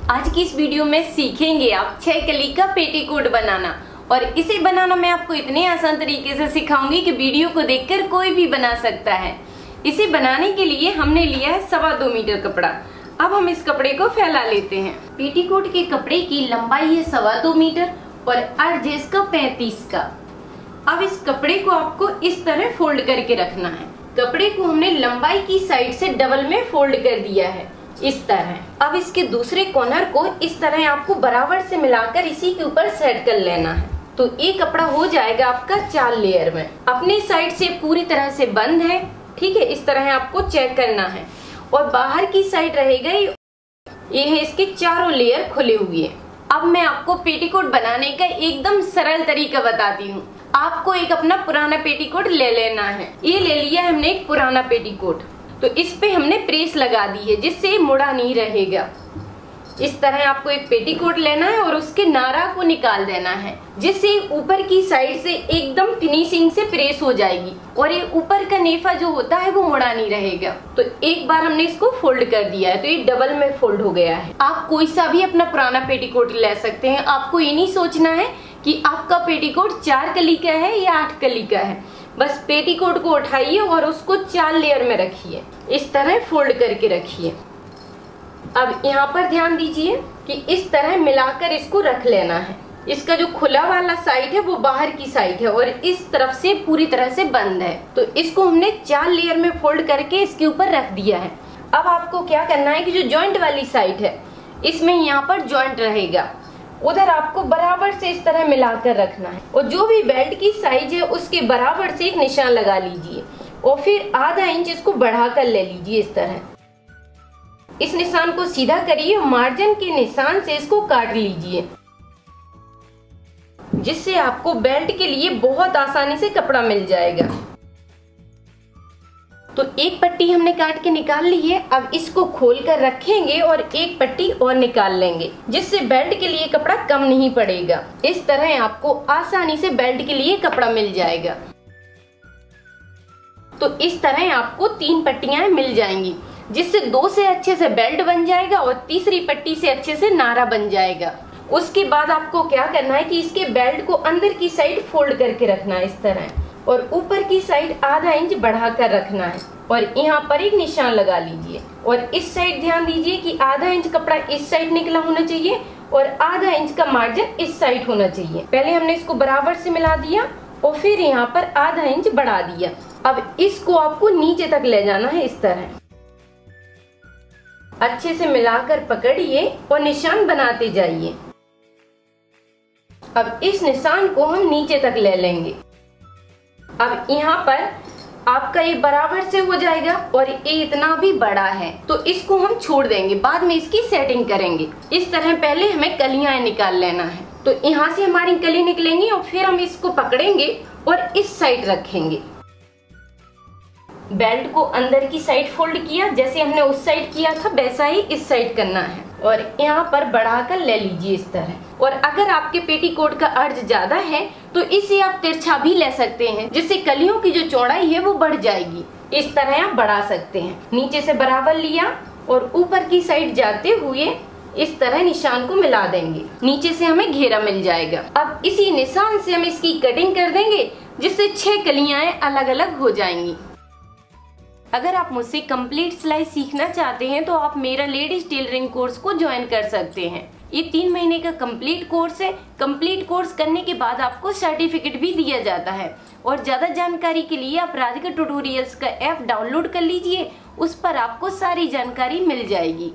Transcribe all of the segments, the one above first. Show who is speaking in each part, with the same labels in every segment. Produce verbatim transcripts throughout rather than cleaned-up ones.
Speaker 1: आज की इस वीडियो में सीखेंगे आप छह कली का पेटीकोट बनाना, और इसे बनाना मैं आपको इतने आसान तरीके से सिखाऊंगी कि वीडियो को देखकर कोई भी बना सकता है। इसे बनाने के लिए हमने लिया है सवा दो मीटर कपड़ा। अब हम इस कपड़े को फैला लेते हैं। पेटीकोट के कपड़े की लंबाई है सवा दो मीटर और अर्ज है इसका पैंतीस का। अब इस कपड़े को आपको इस तरह फोल्ड करके रखना है। कपड़े को हमने लंबाई की साइड से डबल में फोल्ड कर दिया है इस तरह। अब इसके दूसरे कॉर्नर को इस तरह आपको बराबर से मिलाकर इसी के ऊपर सेट कर लेना है। तो ये कपड़ा हो जाएगा आपका चार लेयर में। अपनी साइड से पूरी तरह से बंद है, ठीक है, इस तरह आपको चेक करना है। और बाहर की साइड रहेगा ये है इसके चारों लेयर खुले हुए। अब मैं आपको पेटीकोट बनाने का एकदम सरल तरीका बताती हूँ। आपको एक अपना पुराना पेटीकोट ले लेना है। ये ले लिया है हमने एक पुराना पेटीकोट, तो इस पे हमने प्रेस लगा दी है जिससे मुड़ा नहीं रहेगा। इस तरह आपको एक पेटीकोट लेना है और उसके नारा को निकाल देना है जिससे ऊपर की साइड से एकदम फिनिशिंग से प्रेस हो जाएगी और ये ऊपर का नेफा जो होता है वो मुड़ा नहीं रहेगा। तो एक बार हमने इसको फोल्ड कर दिया है तो ये डबल में फोल्ड हो गया है। आप कोई सा भी अपना पुराना पेटीकोट ले सकते हैं। आपको ये नहीं सोचना है कि आपका पेटीकोट चार कली का है या आठ कली का है। बस पेटीकोट को उठाइए और उसको चार लेयर में रखिए, इस तरह फोल्ड करके रखिए। अब यहाँ पर ध्यान दीजिए कि इस तरह मिलाकर इसको रख लेना है। इसका जो खुला वाला साइड है वो बाहर की साइड है और इस तरफ से पूरी तरह से बंद है। तो इसको हमने चार लेयर में फोल्ड करके इसके ऊपर रख दिया है। अब आपको क्या करना है कि जो जॉइंट वाली साइड है इसमें यहाँ पर जॉइंट रहेगा, उधर आपको बराबर से इस तरह मिलाकर रखना है। और जो भी बेल्ट की साइज है उसके बराबर से एक निशान लगा लीजिए और फिर आधा इंच इसको बढ़ाकर ले लीजिए इस तरह। इस निशान को सीधा करिए, मार्जिन के निशान से इसको काट लीजिए जिससे आपको बेल्ट के लिए बहुत आसानी से कपड़ा मिल जाएगा। तो एक पट्टी हमने काट के निकाल ली है। अब इसको खोल कर रखेंगे और एक पट्टी और निकाल लेंगे जिससे बेल्ट के लिए कपड़ा कम नहीं पड़ेगा। इस तरह आपको आसानी से बेल्ट के लिए कपड़ा मिल जाएगा। तो इस तरह आपको तीन पट्टियां मिल जाएंगी जिससे दो से अच्छे से बेल्ट बन जाएगा और तीसरी पट्टी से अच्छे से नारा बन जाएगा। उसके बाद आपको क्या करना है कि इसके बेल्ट को अंदर की साइड फोल्ड करके रखना है इस तरह और ऊपर की साइड आधा इंच बढ़ा कर रखना है और यहाँ पर एक निशान लगा लीजिए। और इस साइड ध्यान दीजिए कि आधा इंच कपड़ा इस साइड निकला होना चाहिए और आधा इंच का मार्जिन इस साइड होना चाहिए। पहले हमने इसको बराबर से मिला दिया और फिर यहाँ पर आधा इंच बढ़ा दिया। अब इसको आपको नीचे तक ले जाना है इस तरह। अच्छे से मिलाकर पकड़िए और निशान बनाते जाइए। अब इस निशान को हम नीचे तक ले लेंगे। अब यहाँ पर आपका ये बराबर से हो जाएगा और ये इतना भी बड़ा है तो इसको हम छोड़ देंगे, बाद में इसकी सेटिंग करेंगे। इस तरह पहले हमें कलियां निकाल लेना है। तो यहाँ से हमारी कली निकलेंगी और फिर हम इसको पकड़ेंगे और इस साइड रखेंगे। बेल्ट को अंदर की साइड फोल्ड किया, जैसे हमने उस साइड किया था वैसा ही इस साइड करना है और यहाँ पर बढ़ाकर ले लीजिए इस तरह। और अगर आपके पेटीकोट का अर्ज ज्यादा है तो इसे आप तिरछा भी ले सकते हैं जिससे कलियों की जो चौड़ाई है वो बढ़ जाएगी। इस तरह आप बढ़ा सकते हैं। नीचे से बराबर लिया और ऊपर की साइड जाते हुए इस तरह निशान को मिला देंगे। नीचे से हमें घेरा मिल जाएगा। अब इसी निशान से हम इसकी कटिंग कर देंगे जिससे छह कलियां अलग अलग हो जाएंगी। अगर आप मुझसे कंप्लीट सिलाई सीखना चाहते हैं तो आप मेरा लेडीज टेलरिंग कोर्स को ज्वाइन कर सकते हैं। ये तीन महीने का कंप्लीट कोर्स है। कंप्लीट कोर्स करने के बाद आपको सर्टिफिकेट भी दिया जाता है। और ज्यादा जानकारी के लिए आप राधिका ट्यूटोरियल्स का ऐप डाउनलोड कर लीजिए, उस पर आपको सारी जानकारी मिल जाएगी।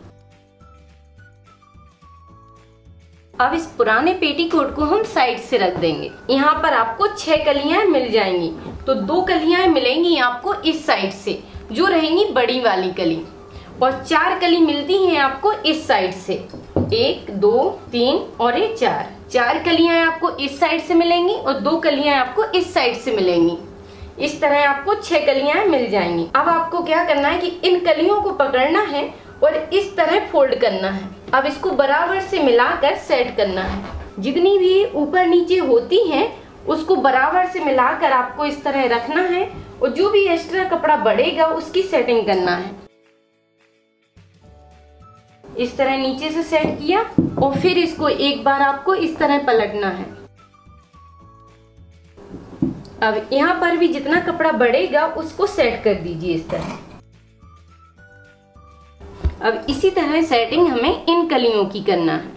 Speaker 1: अब इस पुराने पेटीकोट को हम साइड से रख देंगे। यहाँ पर आपको छह कलियां मिल जाएंगी। तो दो कलियां मिलेंगी आपको इस साइड से जो रहेंगी बड़ी वाली कली, और चार कली मिलती हैं आपको इस साइड से। एक, दो, तीन और ये चार चार कलियां आपको इस साइड से मिलेंगी और दो कलियां आपको इस साइड से मिलेंगी। इस तरह आपको छह कलियां मिल जाएंगी। अब आपको क्या करना है कि इन कलियों को पकड़ना है और इस तरह फोल्ड करना है। अब इसको बराबर से मिलाकर सेट करना है। जितनी भी ऊपर नीचे होती हैं उसको बराबर से मिलाकर आपको इस तरह रखना है और जो भी एक्स्ट्रा कपड़ा बढ़ेगा उसकी सेटिंग करना है। इस तरह नीचे से सेट किया और फिर इसको एक बार आपको इस तरह पलटना है। अब यहाँ पर भी जितना कपड़ा बढ़ेगा उसको सेट कर दीजिए इस तरह। अब इसी तरह सेटिंग हमें इन कलियों की करना है।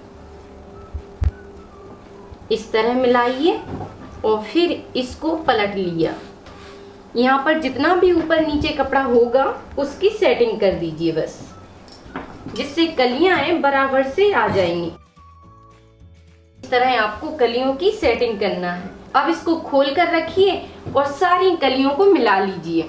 Speaker 1: इस तरह मिलाइए और फिर इसको पलट लिया। यहाँ पर जितना भी ऊपर नीचे कपड़ा होगा उसकी सेटिंग कर दीजिए बस, जिससे कलियां हैं बराबर से आ जाएंगी। इस तरह आपको कलियों की सेटिंग करना है। अब इसको खोल कर रखिए और सारी कलियों को मिला लीजिए।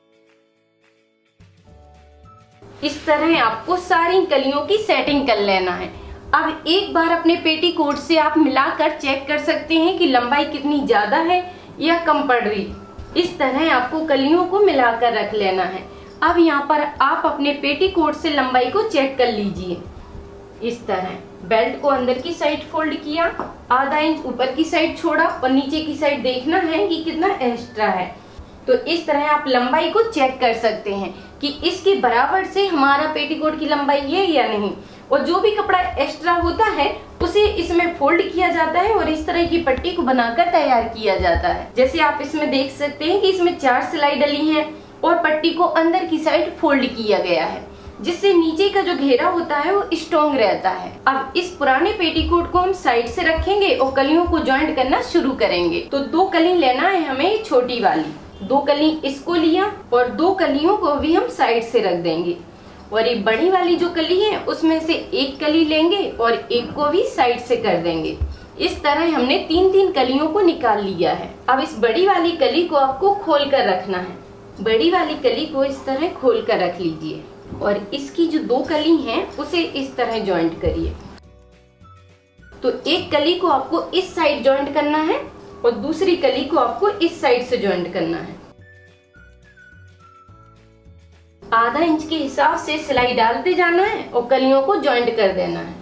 Speaker 1: इस तरह आपको सारी कलियों की सेटिंग कर लेना है। अब एक बार अपने पेटीकोट से आप मिलाकर चेक कर सकते हैं कि लंबाई कितनी ज्यादा है या कम पड़ रही। इस तरह आपको कलियों को मिलाकर रख लेना है। अब यहाँ पर आप अपने पेटीकोट से लंबाई को चेक कर लीजिए। इस तरह बेल्ट को अंदर की साइड फोल्ड किया, आधा इंच ऊपर की साइड छोड़ा और नीचे की साइड देखना है कि कितना एक्स्ट्रा है। तो इस तरह आप लंबाई को चेक कर सकते हैं कि इसके बराबर से हमारा पेटीकोट की लंबाई है या नहीं। और जो भी कपड़ा एक्स्ट्रा होता है उसे इसमें फोल्ड किया जाता है और इस तरह की पट्टी को बनाकर तैयार किया जाता है। जैसे आप इसमें देख सकते हैं कि इसमें चार सिलाई डली है और पट्टी को अंदर की साइड फोल्ड किया गया है, जिससे नीचे का जो घेरा होता है वो स्ट्रॉन्ग रहता है। अब इस पुराने पेटीकोट को हम साइड से रखेंगे और कलियों को ज्वाइंट करना शुरू करेंगे। तो दो कली लेना है हमें छोटी वाली, दो कली इसको लिया और दो कलियों को भी हम साइड से रख देंगे। और ये बड़ी वाली जो कली है उसमें से एक कली लेंगे और एक को भी साइड से कर देंगे। इस तरह हमने तीन तीन कलियों को निकाल लिया है। अब इस बड़ी वाली कली को आपको खोल कर रखना है। बड़ी वाली कली को इस तरह खोल कर रख लीजिए और इसकी जो दो कली हैं उसे इस तरह ज्वाइंट करिए। तो एक कली को आपको इस साइड ज्वाइंट करना है और दूसरी कली को आपको इस साइड से ज्वाइंट करना है। आधा इंच के हिसाब से सिलाई डालते जाना है और कलियों को ज्वाइंट कर देना है।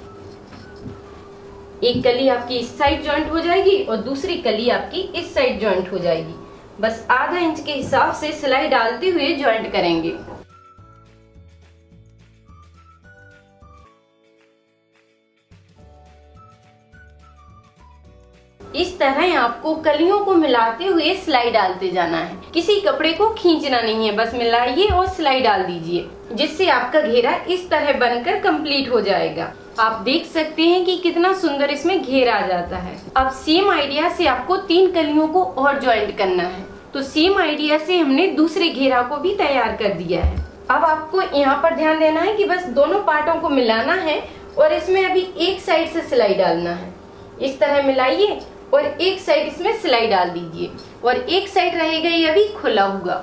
Speaker 1: एक कली आपकी इस साइड ज्वाइंट हो जाएगी और दूसरी कली आपकी इस साइड ज्वाइंट हो जाएगी। बस आधा इंच के हिसाब से सिलाई डालते हुए ज्वाइंट करेंगे। इस तरह आपको कलियों को मिलाते हुए सिलाई डालते जाना है। किसी कपड़े को खींचना नहीं है, बस मिलाइए और सिलाई डाल दीजिए, जिससे आपका घेरा इस तरह बनकर कंप्लीट हो जाएगा। आप देख सकते हैं कि कितना सुंदर इसमें घेरा आ जाता है। अब सेम आइडिया से आपको तीन कलियों को और ज्वाइंट करना है। तो सेम आइडिया से हमने दूसरे घेरा को भी तैयार कर दिया है। अब आपको यहाँ पर ध्यान देना है कि बस दोनों पार्टों को मिलाना है और इसमें अभी एक साइड से सिलाई डालना है। इस तरह मिलाइए और एक साइड इसमें सिलाई डाल दीजिए और एक साइड रहेगा ये अभी खुला हुआ।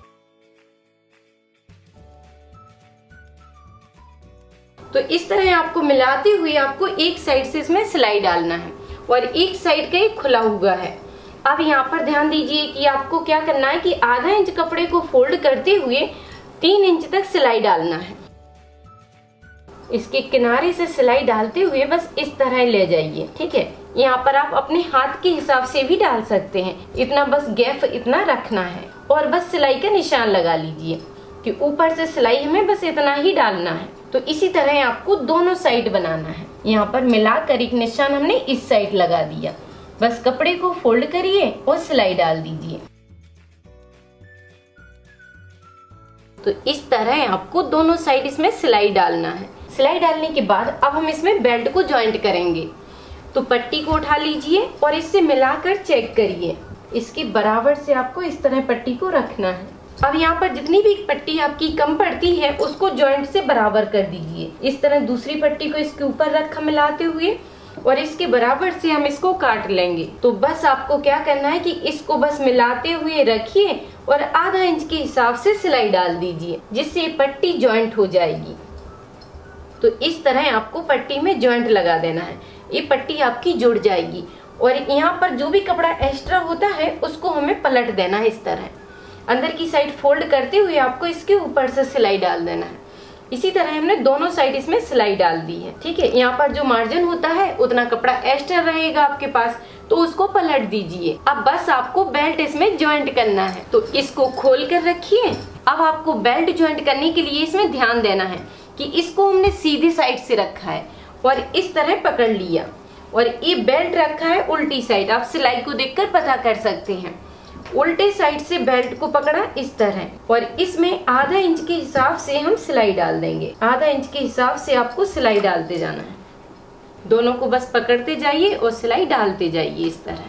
Speaker 1: तो इस तरह आपको मिलाते हुए आपको एक साइड से इसमें सिलाई डालना है और एक साइड का ये खुला हुआ है। अब यहाँ पर ध्यान दीजिए कि आपको क्या करना है कि आधा इंच कपड़े को फोल्ड करते हुए तीन इंच तक सिलाई डालना है। इसके किनारे से सिलाई डालते हुए बस इस तरह ले जाइए। ठीक है, यहाँ पर आप अपने हाथ के हिसाब से भी डाल सकते हैं। इतना बस गैप इतना रखना है और बस सिलाई का निशान लगा लीजिए कि ऊपर से सिलाई हमें बस इतना ही डालना है। तो इसी तरह आपको दोनों साइड बनाना है। यहाँ पर मिलाकर एक निशान हमने इस साइड लगा दिया। बस कपड़े को फोल्ड करिए और सिलाई डाल दीजिए। तो इस तरह आपको दोनों साइड इसमें सिलाई डालना है। सिलाई डालने के बाद अब हम इसमें बेल्ट को ज्वाइंट करेंगे। तो पट्टी को उठा लीजिए और इससे मिलाकर चेक करिए। इसके बराबर से आपको इस तरह पट्टी को रखना है। अब यहाँ पर जितनी भी पट्टी आपकी कम पड़ती है उसको जॉइंट से बराबर कर दीजिए। इस तरह दूसरी पट्टी को इसके ऊपर रखा मिलाते हुए और इसके बराबर से हम इसको काट लेंगे। तो बस आपको क्या करना है कि इसको बस मिलाते हुए रखिए और आधा इंच के हिसाब से सिलाई डाल दीजिए, जिससे पट्टी जॉइंट हो जाएगी। तो इस तरह आपको पट्टी में जॉइंट लगा देना है। ये पट्टी आपकी जुड़ जाएगी और यहाँ पर जो भी कपड़ा एक्स्ट्रा होता है उसको हमें पलट देना है। इस तरह अंदर की साइड फोल्ड करते हुए आपको इसके ऊपर से सिलाई डाल देना है। इसी तरह हमने दोनों साइड इसमें सिलाई डाल दी है। ठीक है, यहाँ पर जो मार्जिन होता है उतना कपड़ा एक्स्ट्रा रहेगा आपके पास, तो उसको पलट दीजिए। अब बस आपको बेल्ट इसमें ज्वाइंट करना है। तो इसको खोल कर रखिए। अब आपको बेल्ट ज्वाइंट करने के लिए इसमें ध्यान देना है कि इसको हमने सीधी साइड से रखा है और इस तरह पकड़ लिया, और ये बेल्ट रखा है उल्टी साइड। आप सिलाई को देखकर पता कर सकते हैं। उल्टे साइड से बेल्ट को पकड़ा इस तरह, और इसमें आधा इंच के हिसाब से हम सिलाई डाल देंगे। आधा इंच के हिसाब से आपको सिलाई डालते जाना है। दोनों को बस पकड़ते जाइए और सिलाई डालते जाइए इस तरह।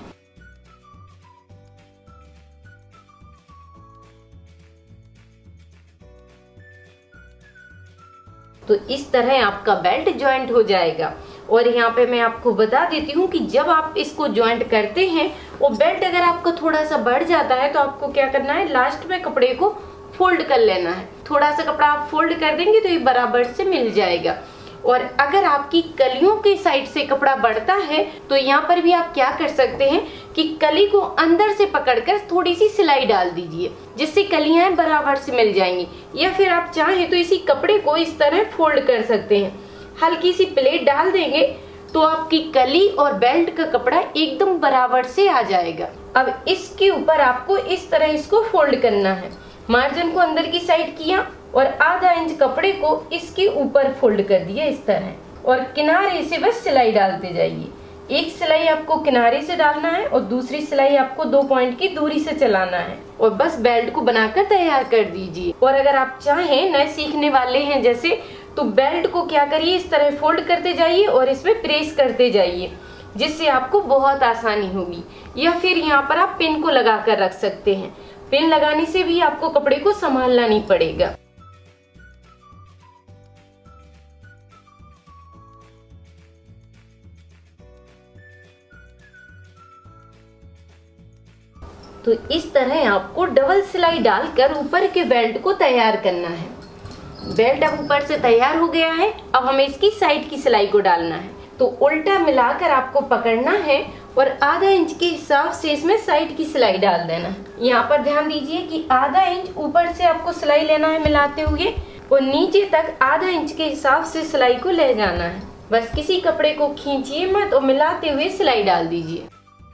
Speaker 1: तो इस तरह आपका बेल्ट ज्वाइंट हो जाएगा। और यहाँ पे मैं आपको बता देती हूँ कि जब आप इसको ज्वाइंट करते हैं, वो बेल्ट अगर आपका थोड़ा सा बढ़ जाता है तो आपको क्या करना है, लास्ट में कपड़े को फोल्ड कर लेना है। थोड़ा सा कपड़ा आप फोल्ड कर देंगे तो ये बराबर से मिल जाएगा। और अगर आपकी कलियों के साइड से कपड़ा बढ़ता है तो यहाँ पर भी आप क्या कर सकते हैं कि कली को अंदर से पकड़कर थोड़ी सी सिलाई डाल दीजिए, जिससे कलियां बराबर से मिल जाएंगी। या फिर आप चाहें तो इसी कपड़े को इस तरह फोल्ड कर सकते हैं। हल्की सी प्लेट डाल देंगे तो आपकी कली और बेल्ट का कपड़ा एकदम बराबर से आ जाएगा। अब इसके ऊपर आपको इस तरह इसको फोल्ड करना है। मार्जिन को अंदर की साइड किया और आधा इंच कपड़े को इसके ऊपर फोल्ड कर दिया इस तरह, और किनारे से बस सिलाई डालते जाइए। एक सिलाई आपको किनारे से डालना है और दूसरी सिलाई आपको दो पॉइंट की दूरी से चलाना है, और बस बेल्ट को बनाकर तैयार कर दीजिए। और अगर आप चाहें, नए सीखने वाले हैं जैसे, तो बेल्ट को क्या करिए, इस तरह फोल्ड करते जाइए और इसमें प्रेस करते जाइए, जिससे आपको बहुत आसानी होगी। या फिर यहाँ पर आप पिन को लगा कर रख सकते हैं। पिन लगाने से भी आपको कपड़े को संभालना नहीं पड़ेगा। तो इस तरह आपको डबल सिलाई डालकर ऊपर के बेल्ट को तैयार करना है। बेल्ट अब ऊपर से तैयार हो गया है। अब हमें इसकी साइड की सिलाई को डालना है। तो उल्टा मिलाकर आपको पकड़ना है और आधा इंच के हिसाब से इसमें साइड की सिलाई डाल देना है। यहाँ पर ध्यान दीजिए कि आधा इंच ऊपर से आपको सिलाई लेना है मिलाते हुए, और नीचे तक आधा इंच के हिसाब से सिलाई को ले जाना है। बस किसी कपड़े को खींचिए मत और मिलाते हुए सिलाई डाल दीजिए।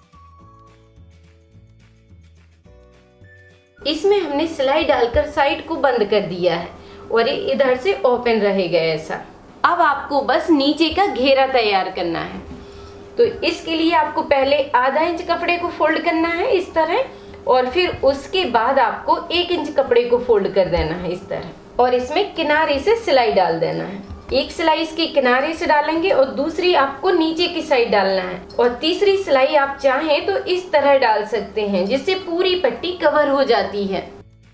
Speaker 1: इसमें हमने सिलाई डालकर साइड को बंद कर दिया है और ये इधर से ओपन रहेगा ऐसा। अब आपको बस नीचे का घेरा तैयार करना है। तो इसके लिए आपको पहले आधा इंच कपड़े को फोल्ड करना है इस तरह, और फिर उसके बाद आपको एक इंच कपड़े को फोल्ड कर देना है इस तरह, और इसमें किनारे से सिलाई डाल देना है। एक सिलाई इसके किनारे से डालेंगे और दूसरी आपको नीचे की साइड डालना है, और तीसरी सिलाई आप चाहें तो इस तरह डाल सकते हैं, जिससे पूरी पट्टी कवर हो जाती है।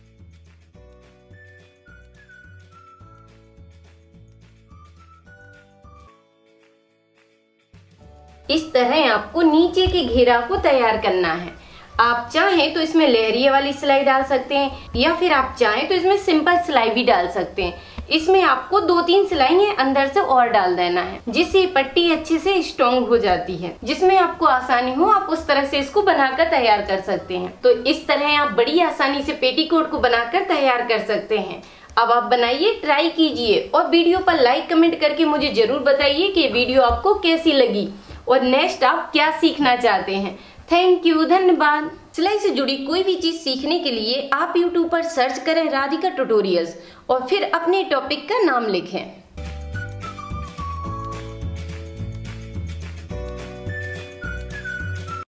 Speaker 1: इस तरह आपको नीचे के घेरा को तैयार करना है। आप चाहें तो इसमें लहरिया वाली सिलाई डाल सकते हैं, या फिर आप चाहें तो इसमें सिंपल सिलाई भी डाल सकते हैं। इसमें आपको दो तीन सिलाइयाँ अंदर से और डाल देना है, जिससे पट्टी अच्छे से स्ट्रॉन्ग हो जाती है। जिसमें आपको आसानी हो आप उस तरह से इसको बनाकर तैयार कर सकते हैं। तो इस तरह आप बड़ी आसानी से पेटीकोट को बनाकर तैयार कर सकते हैं। अब आप बनाइए, ट्राई कीजिए, और वीडियो पर लाइक कमेंट करके मुझे जरूर बताइए कि वीडियो आपको कैसी लगी और नेक्स्ट आप क्या सीखना चाहते हैं। थैंक यू, धन्यवाद। सिलाई से जुड़ी कोई भी चीज सीखने के लिए आप यूट्यूब पर सर्च करें राधिका ट्यूटोरियल्स और फिर अपने टॉपिक का नाम लिखें।